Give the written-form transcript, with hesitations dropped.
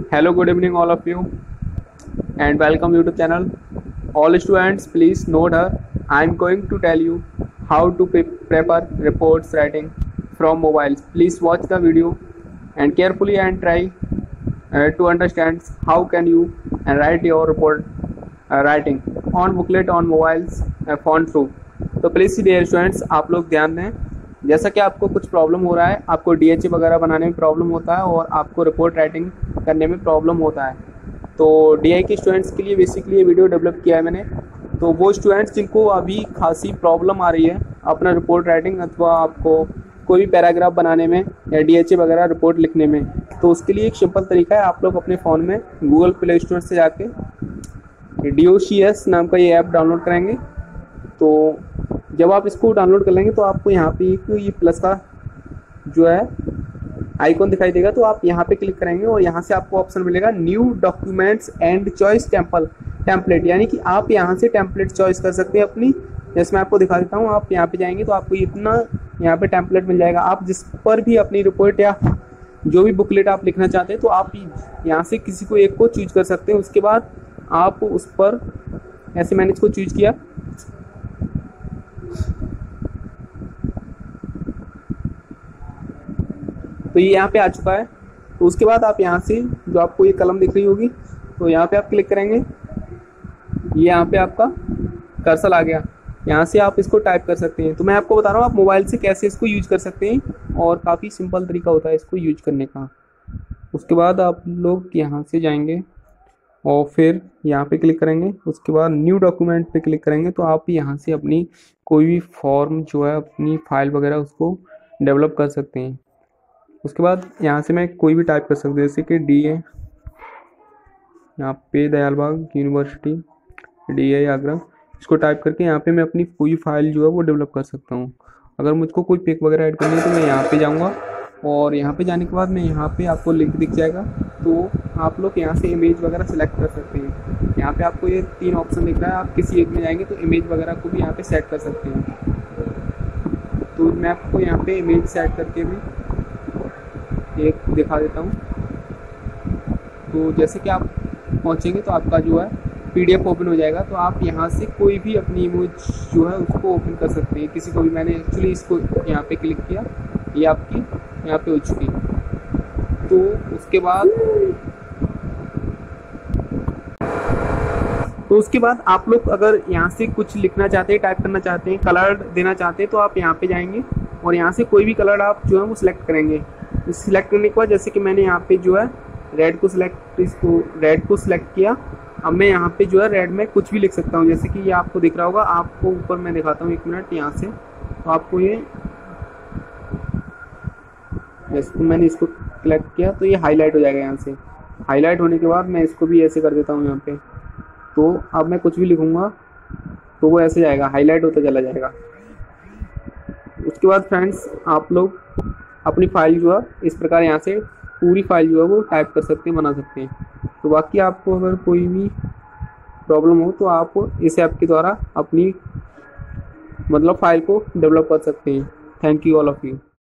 Hello, good evening, all of you, and welcome YouTube channel. All students, please note here. I am going to tell you how to prepare reports writing from mobiles. Please watch the video and carefully and try to understand how can you write your report writing on booklet on mobiles phone through. तो please dear students, आप लोग ध्यान दें। जैसा कि आपको कुछ problem हो रहा है, आपको डीएचए वगैरह बनाने में प्रॉब्लम होता है और आपको रिपोर्ट राइटिंग करने में प्रॉब्लम होता है, तो डीआई के स्टूडेंट्स के लिए बेसिकली ये वीडियो डेवलप किया है मैंने। तो वो स्टूडेंट्स जिनको अभी खासी प्रॉब्लम आ रही है अपना रिपोर्ट राइटिंग अथवा आपको कोई भी पैराग्राफ बनाने में या डीएचए वगैरह रिपोर्ट लिखने में, तो उसके लिए एक सिंपल तरीका है। आप लोग अपने फ़ोन में गूगल प्ले स्टोर से जाके DOCS नाम का ये ऐप डाउनलोड करेंगे। तो जब आप इसको डाउनलोड कर लेंगे तो आपको यहाँ पे एक ये प्लस का जो है आइकॉन दिखाई देगा, तो आप यहाँ पे क्लिक करेंगे और यहाँ से आपको ऑप्शन मिलेगा new documents and choice template, यानी कि आप यहाँ से टेम्पलेट चॉइस कर सकते हैं अपनी। जैसे मैं आपको दिखा देता हूँ, आप यहाँ पे जाएंगे तो आपको इतना यहाँ पे टेम्पलेट मिल जाएगा। आप जिस पर भी अपनी रिपोर्ट या जो भी बुकलेट आप लिखना चाहते हैं तो आप यहाँ से किसी को एक को चूज कर सकते हैं। उसके बाद आप उस पर ऐसे मैंने इसको चूज किया, तो ये यहाँ पे आ चुका है। तो उसके बाद आप यहाँ से जो आपको ये कलम दिख रही होगी, तो यहाँ पे आप क्लिक करेंगे, ये यहाँ पे आपका कर्सर आ गया, यहाँ से आप इसको टाइप कर सकते हैं। तो मैं आपको बता रहा हूँ आप मोबाइल से कैसे इसको यूज कर सकते हैं और काफ़ी सिंपल तरीका होता है इसको यूज करने का। उसके बाद आप लोग यहाँ से जाएंगे और फिर यहाँ पे क्लिक करेंगे, उसके बाद न्यू डॉक्यूमेंट पे क्लिक करेंगे, तो आप यहाँ से अपनी कोई भी फॉर्म जो है अपनी फाइल वगैरह उसको डेवलप कर सकते हैं। उसके बाद यहाँ से मैं कोई भी टाइप कर सकता हूँ, जैसे कि DA यहाँ पे दयाल बाग यूनिवर्सिटी DA आगरा, इसको टाइप करके यहाँ पे मैं अपनी पूरी फाइल जो है वो डेवलप कर सकता हूँ। अगर मुझको कोई पिक वगैरह ऐड करनी है तो मैं यहाँ पे जाऊँगा और यहाँ पे जाने के बाद मैं यहाँ पे आपको लिंक दिख जाएगा, तो आप लोग यहाँ से इमेज वगैरह सेलेक्ट कर सकते हैं। यहाँ पे आपको ये 3 ऑप्शन दिख रहा है, आप किसी एक में जाएंगे तो इमेज वगैरह को भी यहाँ पे सेट कर सकते हैं। तो मैं आपको यहाँ पे इमेज सेट करके भी एक दिखा देता हूँ। तो जैसे कि आप पहुँचेंगे तो आपका जो है PDF ओपन हो जाएगा, तो आप यहाँ से कोई भी अपनी इमेज जो है उसको ओपन कर सकते हैं। किसी को भी मैंने एक्चुअली इसको यहाँ पे क्लिक किया, ये आपकी यहाँ पे हो चुकी। तो उसके बाद आप लोग अगर यहाँ से कुछ लिखना चाहते हैं, टाइप करना चाहते हैं, कलर देना चाहते हैं, तो आप यहाँ पे जाएंगे और यहाँ से कोई भी कलर आप जो है वो सिलेक्ट करेंगे। सिलेक्ट करने के बाद जैसे कि मैंने यहाँ पे जो है रेड को सिलेक्ट किया। अब मैं यहाँ पे जो है रेड में कुछ भी लिख सकता हूँ, जैसे कि ये आपको दिख रहा होगा। आपको ऊपर मैं दिखाता हूँ, 1 मिनट यहाँ से। तो आपको ये जैसे मैंने इसको सिलेक्ट किया तो ये हाईलाइट हो जाएगा। यहाँ से हाईलाइट होने के बाद मैं इसको भी ऐसे कर देता हूँ यहाँ पे। तो अब मैं कुछ भी लिखूँगा तो वो ऐसे जाएगा, हाईलाइट होता चला जाएगा। उसके बाद फ्रेंड्स आप लोग अपनी फाइल जो है इस प्रकार यहाँ से पूरी फाइल जो है वो टाइप कर सकते हैं, बना सकते हैं। तो बाकी आपको अगर कोई भी प्रॉब्लम हो तो आप इस ऐप के द्वारा अपनी मतलब फाइल को डेवलप कर सकते हैं। Thank you all of you.